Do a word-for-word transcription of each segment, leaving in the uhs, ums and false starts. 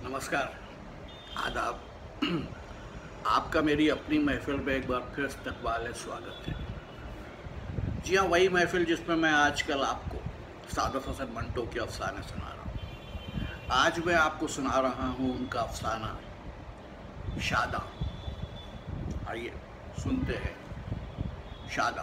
नमस्कार, आदाब। आपका मेरी अपनी महफिल में एक बार फिर इस्तकबाल है, स्वागत है। जी हाँ, वही महफिल जिसमें मैं आजकल आपको सादत हसन मंटो के अफसाने सुना रहा हूँ। आज मैं आपको सुना रहा हूँ उनका अफसाना शादा। आइए सुनते हैं शादा।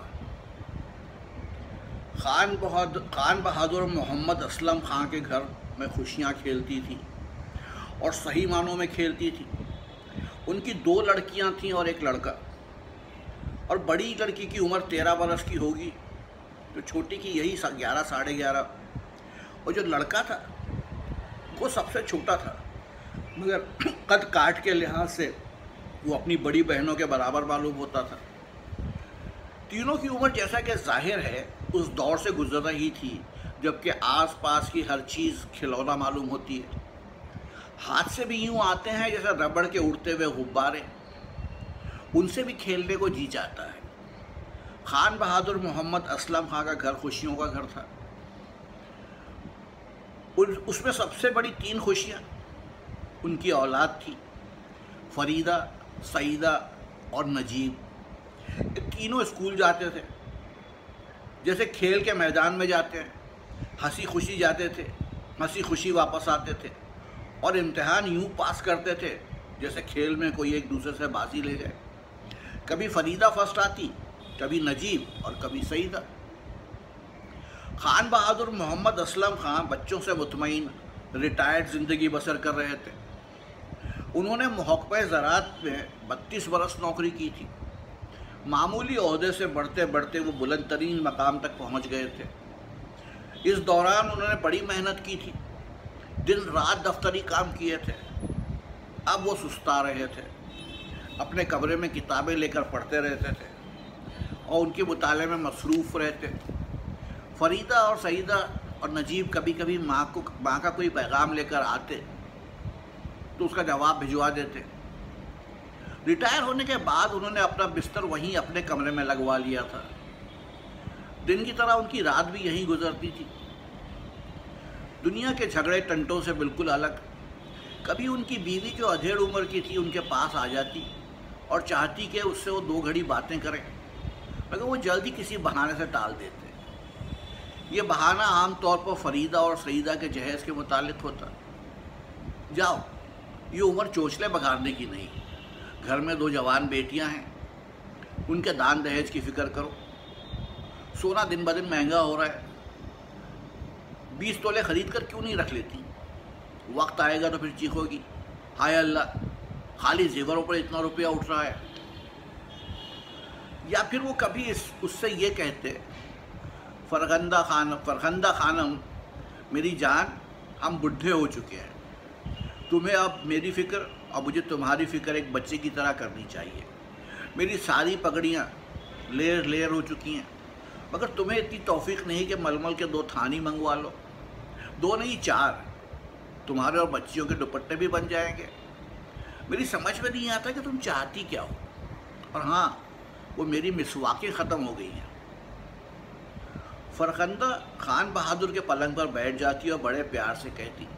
खान बहादुर खान बहादुर मोहम्मद असलम खां के घर में खुशियाँ खेलती थी और सही मानों में खेलती थी। उनकी दो लड़कियां थीं और एक लड़का, और बड़ी लड़की की उम्र तेरह बरस की होगी, तो छोटी की यही ग्यारह साढ़े ग्यारह, और जो लड़का था वो सबसे छोटा था, मगर कद काट के लिहाज से वो अपनी बड़ी बहनों के बराबर मालूम होता था। तीनों की उम्र जैसा कि जाहिर है उस दौर से गुजर रही थी जबकि आस पास की हर चीज़ खिलौना मालूम होती है। हाथ से भी यूँ आते हैं जैसे रबड़ के उड़ते हुए गुब्बारे, उनसे भी खेलने को जी चाहता है। खान बहादुर मोहम्मद असलम खां का घर खुशियों का घर था। उसमें सबसे बड़ी तीन खुशियाँ उनकी औलाद थी, फरीदा, सईदा और नजीब। ये तीनों स्कूल जाते थे, जैसे खेल के मैदान में जाते हैं, हंसी खुशी जाते थे, हंसी खुशी वापस आते थे, और इम्तिहान यूँ पास करते थे जैसे खेल में कोई एक दूसरे से बाजी ले जाए। कभी फरीदा फर्स्ट आती, कभी नजीब और कभी सईदा। खान बहादुर मोहम्मद असलम खां बच्चों से मुतमईन रिटायर्ड ज़िंदगी बसर कर रहे थे। उन्होंने महकमा ज़राअत में बत्तीस बरस नौकरी की थी। मामूली ओहदे से बढ़ते बढ़ते वो बुलंद तरीन मकाम तक पहुँच गए थे। इस दौरान उन्होंने बड़ी मेहनत की थी, दिन रात दफ्तरी काम किए थे। अब वो सुस्ता रहे थे, अपने कमरे में किताबें लेकर पढ़ते रहते थे और उनके मुताले में मसरूफ़ रहते। फरीदा और सईदा और नजीब कभी कभी माँ को माँ का कोई पैगाम लेकर आते तो उसका जवाब भिजवा देते। रिटायर होने के बाद उन्होंने अपना बिस्तर वहीं अपने कमरे में लगवा लिया था। दिन की तरह उनकी रात भी यहीं गुजरती थी, दुनिया के झगड़े टंटों से बिल्कुल अलग। कभी उनकी बीवी जो अधेड़ उम्र की थी उनके पास आ जाती और चाहती कि उससे वो दो घड़ी बातें करें, मगर वो जल्दी किसी बहाने से टाल देते। ये बहाना आम तौर पर फरीदा और सईदा के जहेज़ के मुतालिक होता। जाओ, ये उम्र चोचले बघाड़ने की नहीं, घर में दो जवान बेटियां हैं, उनके दान दहेज की फ़िक्र करो। सोना दिन ब दिन महंगा हो रहा है, बीस तोले ख़रीद कर क्यों नहीं रख लेती? वक्त आएगा तो फिर चीखोगी, हाय अल्लाह, खाली जेवरों पर इतना रुपया उठ रहा है। या फिर वो कभी इस उससे ये कहते, फरखंदा खान फरखंदा खानम, मेरी जान, हम बुढ़े हो चुके हैं, तुम्हें अब मेरी फ़िक्र और मुझे तुम्हारी फ़िक्र एक बच्चे की तरह करनी चाहिए। मेरी सारी पगड़ियाँ लेर लेर हो चुकी हैं, मगर तुम्हें इतनी तौफीक नहीं कि मलमल के दो थानी मंगवा लो, दो नहीं चार, तुम्हारे और बच्चियों के दुपट्टे भी बन जाएंगे। मेरी समझ में नहीं आता कि तुम चाहती क्या हो। और हाँ, वो मेरी मिसवाकें ख़त्म हो गई हैं। फरखंदा खान बहादुर के पलंग पर बैठ जाती और बड़े प्यार से कहती,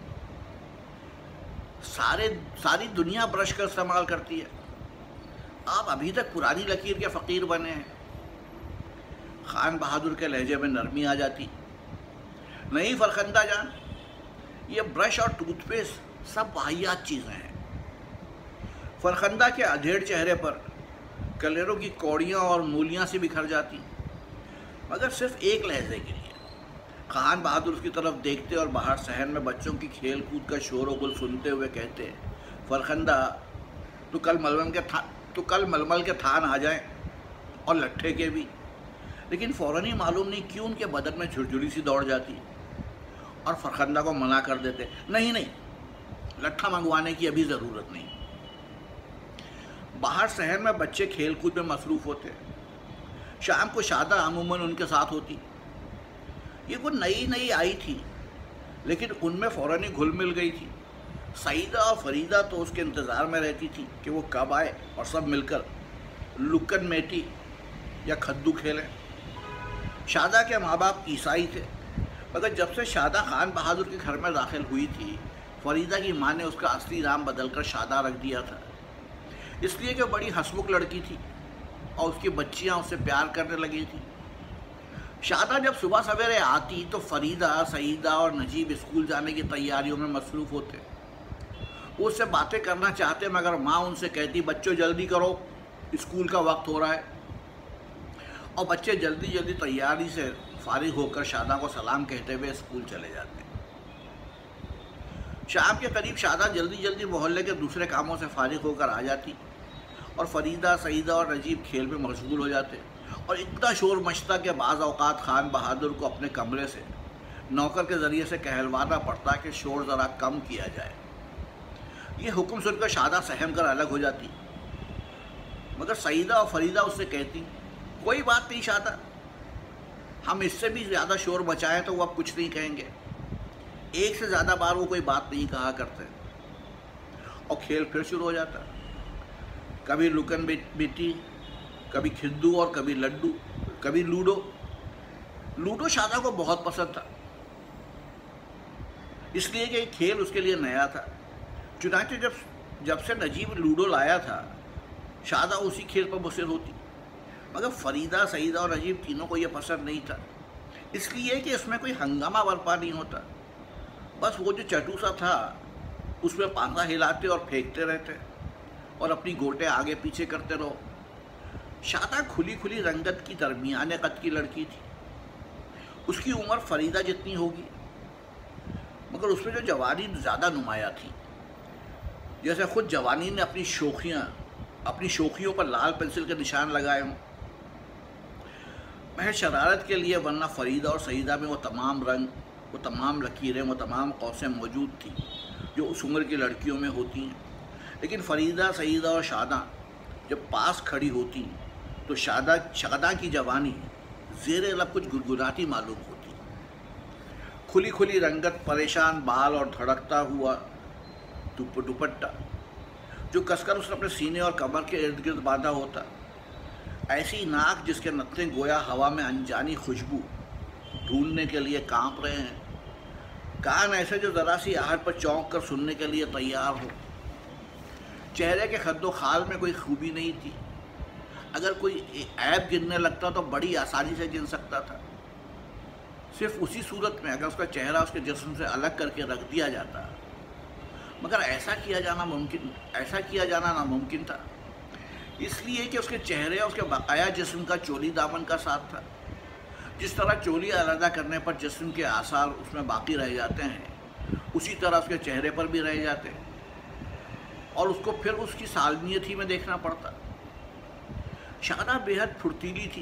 सारे सारी दुनिया ब्रश कर इस्तेमाल करती है, आप अभी तक पुरानी लकीर के फ़कीर बने हैं। खान बहादुर के लहजे में नरमी आ जाती, नहीं फरखंदा जान, ये ब्रश और टूथपेस्ट सब वाहियात चीज़ें हैं। फरखंदा के अधेड़ चेहरे पर कलेरों की कौड़ियाँ और मूलियाँ से बिखर जाती, मगर सिर्फ एक लहजे के लिए। खान बहादुर उसकी तरफ देखते और बाहर सहन में बच्चों की खेल कूद का शोर गुल सुनते हुए कहते, फरखंदा, तो कल मलमल के था तो कल मलमल के थान आ जाएं और लट्ठे के भी। लेकिन फ़ौरन ही मालूम नहीं क्यों उनके बदन में झुरझुरी सी दौड़ जाती और फरखंदा को मना कर देते, नहीं नहीं, लट्ठा मंगवाने की अभी ज़रूरत नहीं। बाहर शहर में बच्चे खेल कूद में मसरूफ़ होते। शाम को शादा अमूमन उनके साथ होती। ये वो नई नई आई थी, लेकिन उनमें फ़ौरन ही घुल मिल गई थी। सईदा और फरीदा तो उसके इंतज़ार में रहती थी कि वो कब आए और सब मिलकर लुकन मेटी या खद्दू खेलें। शादा के माँ बाप ईसाई थे, मगर जब से शादा खान बहादुर के घर में दाखिल हुई थी فریدہ کی ماں نے اس کا اصلی نام بدل کر شادہ رکھ دیا تھا، اس لیے کہ وہ بڑی ہنسمکھ لڑکی تھی اور اس کی بچیاں اس سے پیار کرنے لگی تھیں۔ شادہ جب صبح سویرے آتی تو فریدہ، سعیدہ اور نجیب اسکول جانے کی تیاریوں میں مصروف ہوتے۔ وہ اس سے باتیں کرنا چاہتے مگر ماں ان سے کہتی بچوں جلدی کرو، اسکول کا وقت ہو رہا ہے، اور بچے جلدی جلدی تیاری سے فارغ ہو کر شادہ کو سلام کہتے ہوئے اسکول چلے جاتے۔ شام کے قریب شادہ جلدی جلدی محلے کے دوسرے کاموں سے فارغ ہو کر آ جاتی اور فریدہ، سعیدہ اور نجیب کھیل میں مشغول ہو جاتے، اور اتنا شور مچتا کہ بعض اوقات خان بہادر کو اپنے کمرے سے نوکر کے ذریعے سے کہلوانا پڑتا کہ شور ذرا کم کیا جائے۔ یہ حکم سن کر شادہ سہم کر الگ ہو جاتی، مگر سعیدہ اور فریدہ اس سے کہتی کوئی بات نہیں شادہ، ہم اس سے بھی زیادہ شور مچائیں تو وہ اب کچھ نہیں کہیں گے۔ ایک سے زیادہ بار وہ کوئی بات نہیں کہا کرتے، اور کھیل پھر شروع ہو جاتا، کبھی لکن بیٹی، کبھی کھدو اور کبھی لڈو، کبھی لوڈو۔ لوڈو شادہ کو بہت پسند تھا، اس لیے کہ یہ کھیل اس کے لیے نیا تھا۔ چنانچہ جب جب سے نجیب لوڈو لایا تھا شادہ اسی کھیل پر مصر ہوتی، مگر فریدہ، سعیدہ اور نجیب تینوں کو یہ پسند نہیں تھا، اس لیے کہ اس میں کوئی ہنگامہ برپا نہیں ہوتا، بس وہ جو چٹو سا تھا اس میں پانگا ہلاتے اور پھینکتے رہتے اور اپنی گوٹے آگے پیچھے کرتے رہو۔ شادہ کھلی کھلی رنگت کی درمیانے قد کی لڑکی تھی، اس کی عمر فریدہ جتنی ہوگی، مگر اس میں جو جوانی زیادہ نمایاں تھی، جیسے خود جوانی نے اپنی شوخیاں اپنی شوخیوں پر لال پنسل کے نشان لگائے ہوں۔ محض شرارت کے لیے، ورنہ فریدہ اور سعیدہ میں وہ تمام رنگ، وہ تمام لکیریں، وہ تمام قوسیں موجود تھیں جو اس عمر کی لڑکیوں میں ہوتی ہیں۔ لیکن فریدہ، سعیدہ اور شادہ جب پاس کھڑی ہوتی تو شادہ شادہ کی جوانی زیر لب کچھ گدگداتی معلوم ہوتی، کھلی کھلی رنگت، پریشان بال اور دھڑکتا ہوا دوپٹہ جو کس کر اس نے اپنے سینے اور کمر کے ارد گرد باندھا ہوتا، ایسی ناک جس کے نتنے گویا ہوا میں انجانی خوشبو ڈھونڈنے کے لیے کانپ رہے ہیں، کان ایسے جو ذرا سی آہٹ پر چونک کر سننے کے لیے تیار ہو، چہرے کے خد و خال میں کوئی خوبی نہیں تھی، اگر کوئی عیب گننے لگتا تو بڑی آسانی سے گن سکتا تھا، صرف اسی صورت میں اگر اس کا چہرہ اس کے جسم سے الگ کر کے رکھ دیا جاتا، مگر ایسا کیا جانا ممکن ایسا کیا جانا ناممکن تھا، اس لیے کہ اس کے چہرے اور اس کے بقایا جسم کا چولی دامن کا ساتھ تھا۔ جس طرح چولی علیحدہ کرنے پر جسم کے آثار اس میں باقی رہ جاتے ہیں، اسی طرح اس کے چہرے پر بھی رہ جاتے ہیں، اور اس کو پھر اس کی سالمیت ہی میں دیکھنا پڑتا۔ شادہ بے حد پھرتیلی تھی،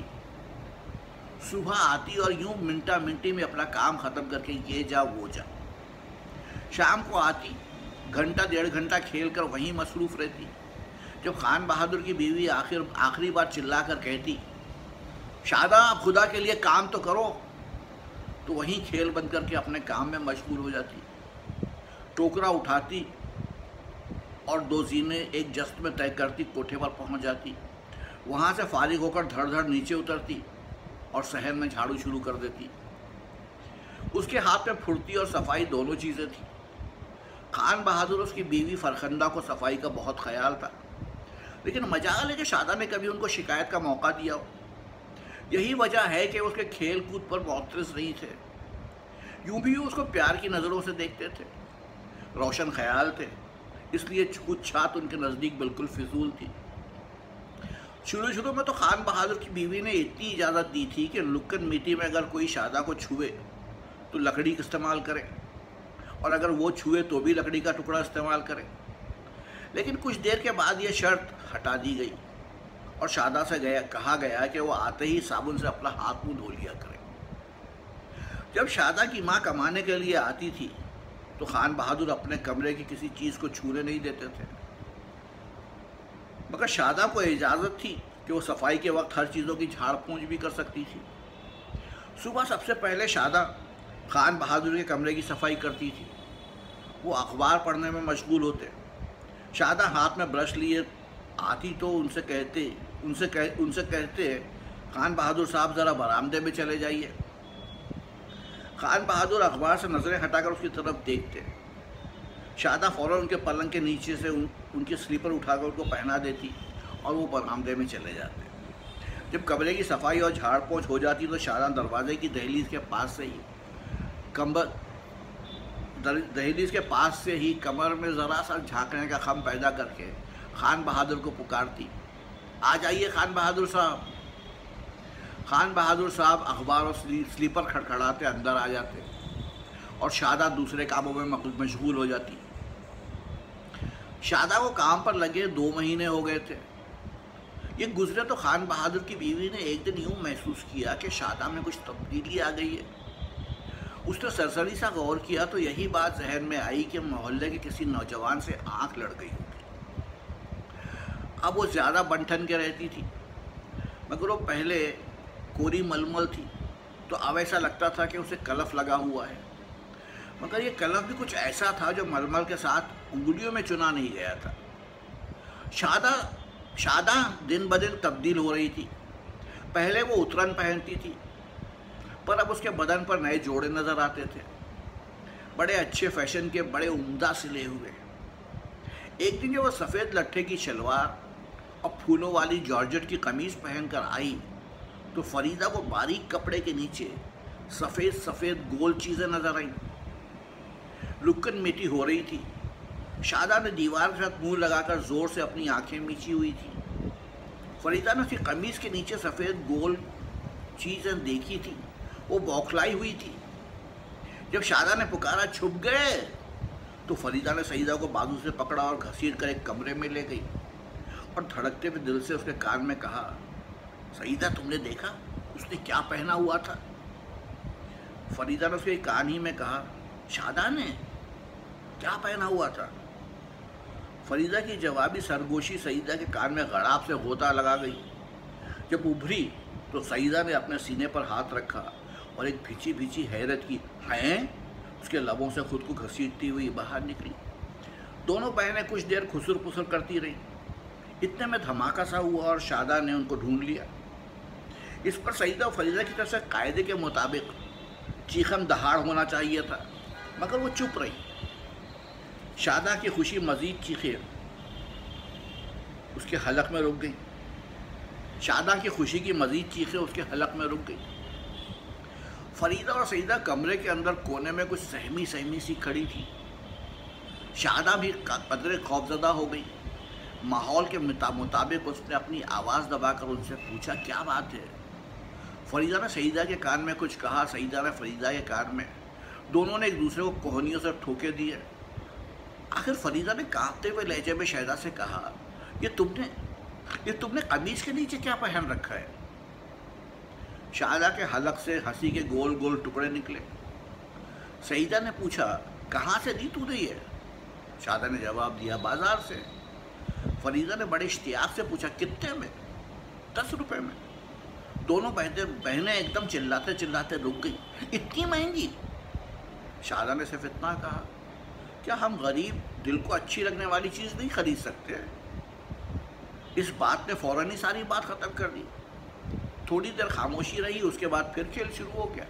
صبح آتی اور یوں منٹا منٹی میں اپنا کام ختم کر کے یہ جا وہ جا، شام کو آتی، گھنٹہ ڈیڑھ گھنٹہ کھیل کر وہیں مصروف رہتی۔ جب خان بہادر کی بیوی آخر آخری بار چلا کر کہتی شادہ اب خدا کے لیے کام تو کرو، تو وہیں کھیل بند کر کے اپنے کام میں مشغول ہو جاتی، ٹوکرا اٹھاتی اور دو زینے ایک جست میں طے کرتی کوٹھے پر پہنچ جاتی، وہاں سے فارغ ہو کر دھڑ دھڑ نیچے اترتی اور صحن میں جھاڑو شروع کر دیتی۔ اس کے ہاتھ میں پھرتی اور صفائی دونوں چیزیں تھیں۔ خان بہادر اس کی بیوی فرخندہ کو صفائی کا بہت خیال تھا، لیکن مجال ہے کہ شادہ نے کبھی ان کو شکایت کا موقع دیا ہو۔ یہی وجہ ہے کہ اس کے کھیل کود پر معترض نہیں تھے، یوں بھی اس کو پیار کی نظروں سے دیکھتے تھے، روشن خیال تھے، اس لیے کچھ چھات ان کے نزدیک بالکل فضول تھی۔ شروع شروع میں تو خان بہادر کی بیوی نے اتنی اجازت دی تھی کہ لکن میٹی میں اگر کوئی شادہ کو چھوئے تو لکڑی کا استعمال کرے، اور اگر وہ چھوئے تو بھی لکڑی کا ٹکڑا استعمال کرے، لیکن کچھ دیر کے بعد یہ شرط ہٹا دی گئی اور شادہ سے گیا کہا گیا کہ وہ آتے ہی صابن سے اپنا ہاتھ منہ دھو لیا کرے۔ جب شادہ کی ماں کمانے کے لیے آتی تھی تو خان بہادر اپنے کمرے کی کسی چیز کو چھونے نہیں دیتے تھے، مگر شادہ کو اجازت تھی کہ وہ صفائی کے وقت ہر چیزوں کی جھاڑ پونچھ بھی کر سکتی تھی۔ صبح سب سے پہلے شادہ خان بہادر کے کمرے کی صفائی کرتی تھی، وہ اخبار پڑھنے میں مشغول ہوتے، شادہ ہاتھ میں برش لیے آتی تو ان سے کہتے ان سے کہہ ان سے کہتے خان بہادر صاحب ذرا برآمدے میں چلے جائیے۔ خان بہادر اخبار سے نظریں ہٹا کر اس کی طرف دیکھتے، شادہ فوراً ان کے پلنگ کے نیچے سے ان ان کے سلیپر اٹھا کر ان کو پہنا دیتی اور وہ برآمدے میں چلے جاتے۔ جب کمرے کی صفائی اور جھاڑ پونچھ ہو جاتی تو شادہ دروازے کی دہلیز کے پاس سے ہی کمبر دہلیز کے پاس سے ہی کمر میں ذرا سا جھانکنے کا خم پیدا کر کے خان بہادر کو پکارتی، آ جائیے خان بہادر صاحب۔ خان بہادر صاحب اخبار اور سلیپر کھڑکھڑاتے اندر آ جاتے اور شادہ دوسرے کاموں میں مشغول ہو جاتی۔ شادہ کو کام پر لگے دو مہینے ہو گئے تھے۔ یہ گزرے تو خان بہادر کی بیوی نے ایک دن یوں محسوس کیا کہ شادہ میں کچھ تبدیلی آ گئی ہے۔ اس نے سرسری سا غور کیا تو یہی بات ذہن میں آئی کہ محلے کے کسی نوجوان سے آنکھ لڑ گئی ہوگی۔ اب وہ زیادہ بنٹھن کے رہتی تھی، مگر وہ پہلے کوری ململ تھی تو اب ایسا لگتا تھا کہ اسے کلف لگا ہوا ہے، مگر یہ کلف بھی کچھ ایسا تھا جو ململ کے ساتھ انگلیوں میں چنا نہیں گیا تھا۔ شادہ شادہ دن بدن تبدیل ہو رہی تھی۔ پہلے وہ اترن پہنتی تھی، پر اب اس کے بدن پر نئے جوڑے نظر آتے تھے، بڑے اچھے فیشن کے، بڑے عمدہ سلے ہوئے۔ ایک دن جب وہ سفید لٹھے کی شلوار اور پھولوں والی جارجٹ کی قمیض پہن کر آئی تو فریدہ کو باریک کپڑے کے نیچے سفید سفید گول چیزیں نظر آئیں۔ لکن میٹی ہو رہی تھی۔ شادہ نے دیوار کے ساتھ منہ لگا کر زور سے اپنی آنکھیں میچی ہوئی تھی۔ فریدہ نے اس کی قمیض کے نیچے سفید گول چیزیں دیکھی تھی، وہ بوکھلائی ہوئی تھی۔ جب شادہ نے پکارا چھپ گئے تو فریدہ نے سعیدہ کو بازو سے پکڑا اور گھسیٹ کر ایک کمرے میں لے گئی اور دھڑکتے ہوئے دل سے اس کے کان میں کہا، سعیدہ تم نے دیکھا اس نے کیا پہنا ہوا تھا؟ فریدہ نے اس کے کان ہی میں کہا، شادہ نے کیا پہنا ہوا تھا؟ فریدہ کی جوابی سرگوشی سعیدہ کے کان میں غڑاب سے غوطہ لگا گئی۔ جب ابھری تو سعیدہ نے اپنے سینے پر ہاتھ رکھا اور ایک بھیچی بھیچی حیرت کی ہیں اس کے لبوں سے خود کو گھسیٹتی ہوئی باہر نکلی۔ دونوں بہنیں کچھ دیر خسر پسر کرتی رہیں۔ اتنے میں دھماکہ سا ہوا اور شادہ نے ان کو ڈھونڈ لیا۔ اس پر سعیدہ و فریدہ کی طرف سے قاعدے کے مطابق چیخم دہاڑ ہونا چاہیے تھا، مگر وہ چپ رہی۔ شادہ کی خوشی مزید چیخیں اس کے حلق میں رک گئی۔ شادہ کی خوشی کی مزید چیخیں اس کے حلق میں رک گئی۔ فریدہ اور سعیدہ کمرے کے اندر کونے میں کچھ سہمی سہمی سی کھڑی تھی۔ شادہ بھی قدرے خوفزدہ ہو گئی۔ ماحول کے مطابق اس نے اپنی آواز دبا کر ان سے پوچھا، کیا بات ہے؟ فریدہ نے سعیدہ کے کان میں کچھ کہا، سعیدہ نے فریدہ کے کان میں۔ دونوں نے ایک دوسرے کو کوہنیوں سے ٹھوکے دیے۔ آخر فریدہ نے کانپتے ہوئے لہجے میں شہزہ سے کہا، یہ تم نے یہ تم نے قمیض کے نیچے کیا پہن رکھا ہے؟ شادہ کے حلق سے ہنسی کے گول گول ٹکڑے نکلے۔ سعیدہ نے پوچھا، کہاں سے دی تو نے یہ؟ شادہ نے جواب دیا، بازار سے۔ فریدہ نے بڑے اشتیاق سے پوچھا، کتنے میں؟ دس روپے میں۔ دونوں بہنیں بہنیں ایک دم چلاتے چلاتے رک گئی، اتنی مہنگی؟ شادہ نے صرف اتنا کہا، کیا ہم غریب دل کو اچھی لگنے والی چیز نہیں خرید سکتے؟ اس بات نے فوراً ہی ساری بات ختم کر دی۔ تھوڑی دیر خاموشی رہی، اس کے بعد پھر کھیل شروع ہو گیا۔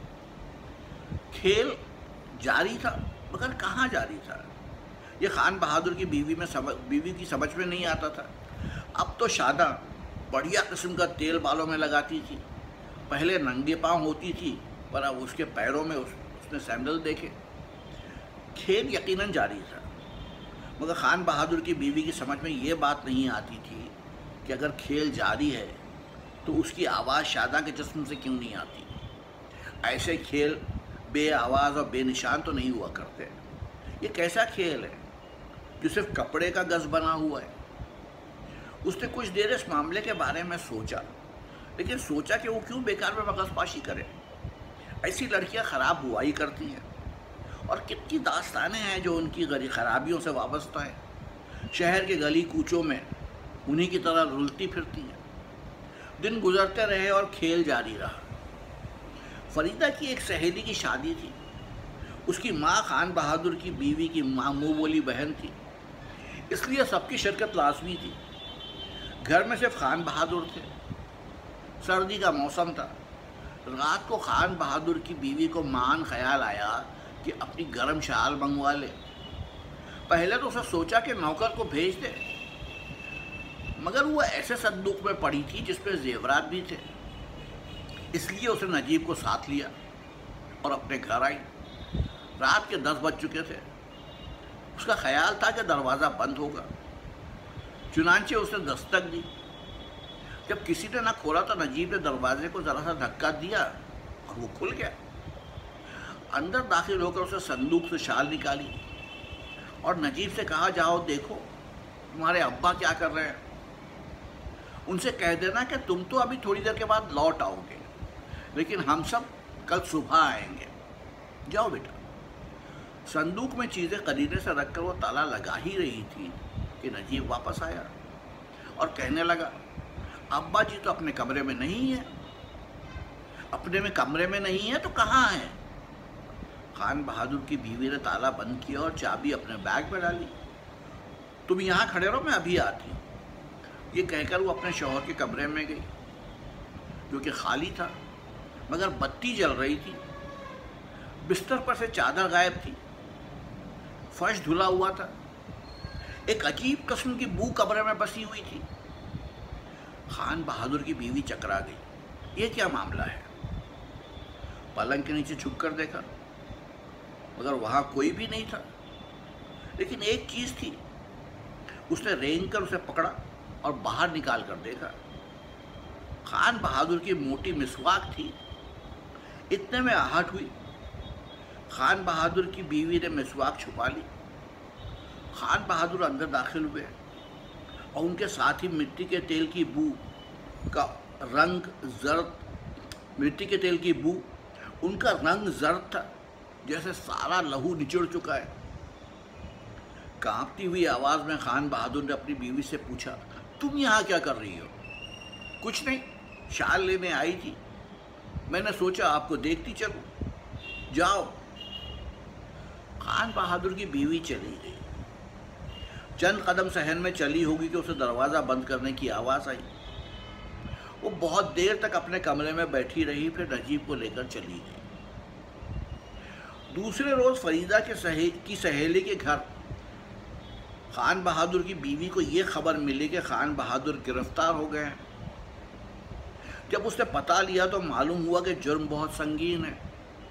کھیل جاری تھا، مگر کہاں جاری تھا؟ یہ خان بہادر کی بیوی میں سمجھ بیوی کی سمجھ میں نہیں آتا تھا۔ اب تو شادہ بڑھیا قسم کا تیل بالوں میں لگاتی تھی۔ پہلے ننگے پاؤں ہوتی تھی، پر اب اس کے پیروں میں اس, اس نے سینڈل دیکھے۔ کھیل یقیناً جاری تھا، مگر خان بہادر کی بیوی کی سمجھ میں یہ بات نہیں آتی تھی کہ اگر کھیل جاری ہے تو اس کی آواز شادہ کے جسم سے کیوں نہیں آتی؟ ایسے کھیل بے آواز اور بے نشان تو نہیں ہوا کرتے۔ یہ کیسا کھیل ہے جو صرف کپڑے کا گز بنا ہوا ہے؟ اس نے کچھ دیر اس معاملے کے بارے میں سوچا، لیکن سوچا کہ وہ کیوں بیکار میں مغز پاشی کرے؟ ایسی لڑکیاں خراب ہوا ہی کرتی ہیں، اور کتنی داستانیں ہیں جو ان کی خرابیوں سے وابستہ ہیں۔ شہر کے گلی کوچوں میں انہی کی طرح رلتی پھرتی ہیں۔ دن گزرتے رہے اور کھیل جاری رہا۔ فریدہ کی ایک سہیلی کی شادی تھی۔ اس کی ماں خان بہادر کی بیوی کی ماں منہ بولی بہن تھی، اس لیے سب کی شرکت لازمی تھی۔ گھر میں صرف خان بہادر تھے۔ سردی کا موسم تھا۔ رات کو خان بہادر کی بیوی کو مان خیال آیا کہ اپنی گرم شال منگوا لے۔ पहले तो उसने सोचा कि नौकर को भेज दे, मगर वो ऐसे संदूक में पड़ी थी जिसपे जेवरात भी थे, इसलिए उसने नजीब को साथ लिया और अपने घर आई। रात के दस बज चुके थे। उसका ख्याल था कि दरवाज़ा बंद होगा, चुनांचे उसने दस्तक दी। जब किसी ने ना खोला तो नजीब ने दरवाजे को ज़रा सा धक्का दिया और वो खुल गया। अंदर दाखिल होकर उसने संदूक से शाल निकाली और नजीब से कहा, जाओ देखो तुम्हारे अब्बा क्या कर रहे हैं, उनसे कह देना कि तुम तो अभी थोड़ी देर के बाद लौट आओगे, लेकिन हम सब कल सुबह आएंगे, जाओ बेटा। संदूक में चीज़ें करीने से रखकर वो ताला लगा ही रही थी कि नजीब वापस आया और कहने लगा, अब्बा जी तो अपने कमरे में नहीं है। अपने में कमरे में नहीं है तो कहाँ है? खान बहादुर की बीवी ने ताला बंद किया और चाबी अपने बैग में डाली। तुम यहाँ खड़े रहो, मैं अभी आती हूँ। ये कहकर वो अपने शौहर के कमरे में गई, जो कि खाली था, मगर बत्ती जल रही थी। बिस्तर पर से चादर गायब थी, फर्श धुला हुआ था। एक अजीब किस्म की बू कमरे में बसी हुई थी। खान बहादुर की बीवी चकरा गई, ये क्या मामला है? पलंग के नीचे झुक कर देखा, मगर वहाँ कोई भी नहीं था। लेकिन एक चीज़ थी, उसने रेंग कर उसे पकड़ा और बाहर निकाल कर देखा। खान बहादुर की मोटी मिसवाक थी। इतने में आहट हुई। खान बहादुर की बीवी ने मिसवाक छुपा ली। खान बहादुर अंदर दाखिल हुए और उनके साथ ही मिट्टी के तेल की बू का रंग जर्द मिट्टी के तेल की बू उनका रंग जर्द था, जैसे सारा लहू निचड़ चुका है। कांपती हुई आवाज़ में खान बहादुर ने अपनी बीवी से पूछा, तुम यहाँ क्या कर रही हो? कुछ नहीं, शाल लेने आई थी, मैंने सोचा आपको देखती चलूं, जाओ। खान बहादुर की बीवी चली गई। चंद कदम सहन में चली होगी कि उसे दरवाज़ा बंद करने की आवाज़ आई। वो बहुत देर तक अपने कमरे में बैठी रही, फिर नजीब को लेकर चली गई। दूसरे रोज़ फरीदा के सहे की सहेली के घर खान बहादुर की बीवी को ये खबर मिली कि खान बहादुर गिरफ्तार हो गए हैं। जब उसने पता लिया तो मालूम हुआ कि जुर्म बहुत संगीन है।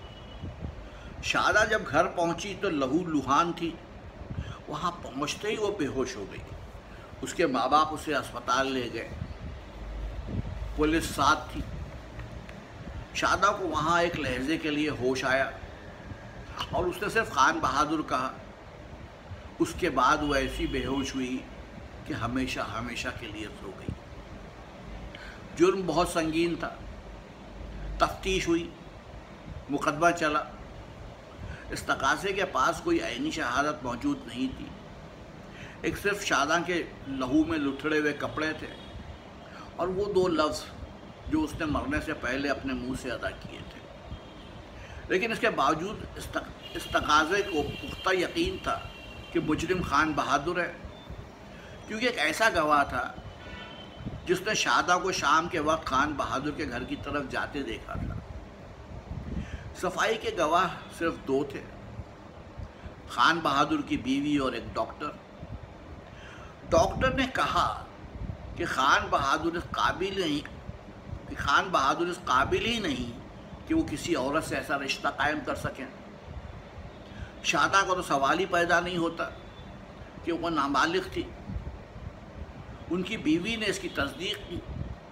शादा जब घर पहुंची तो लहू लुहान थी। वहां पहुंचते ही वो बेहोश हो गई। उसके माँ बाप उसे अस्पताल ले गए, पुलिस साथ थी। शादा को वहां एक लहजे के लिए होश आया और उसने सिर्फ खान बहादुर कहा। उसके बाद वो ऐसी बेहोश हुई कि हमेशा हमेशा के लिए सो गई। जुर्म बहुत संगीन था। तफ्तीश हुई, मुकदमा चला। इस तकाज़े के पास कोई आईनी शहादत मौजूद नहीं थी। एक सिर्फ शादा के लहू में लुथड़े हुए कपड़े थे और वो दो लफ्ज़ जो उसने मरने से पहले अपने मुंह से अदा किए थे। लेकिन इसके बावजूद इस तक, इस तकाज़े को पुख्ता यकीन था कि मुजरिम खान बहादुर है, क्योंकि एक ऐसा गवाह था जिसने शादा को शाम के वक्त खान बहादुर के घर की तरफ जाते देखा था। सफाई के गवाह सिर्फ दो थे, खान बहादुर की बीवी और एक डॉक्टर। डॉक्टर ने कहा कि खान बहादुर इस काबिल नहीं कि खान बहादुर इस काबिल ही नहीं कि वो किसी औरत से ऐसा रिश्ता कायम कर सकें। शादा को तो सवाल ही पैदा नहीं होता कि वो नाबालिग थी। उनकी बीवी ने इसकी तस्दीक की।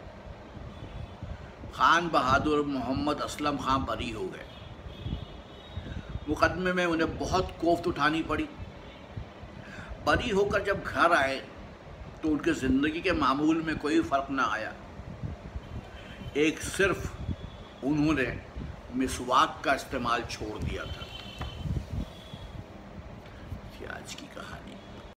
खान बहादुर मोहम्मद असलम खां बरी हो गए। मुकदमे में उन्हें बहुत कोफ्त उठानी पड़ी। बरी होकर जब घर आए तो उनके ज़िंदगी के मामूल में कोई फ़र्क ना आया। एक सिर्फ उन्होंने मिसवाक का इस्तेमाल छोड़ दिया था।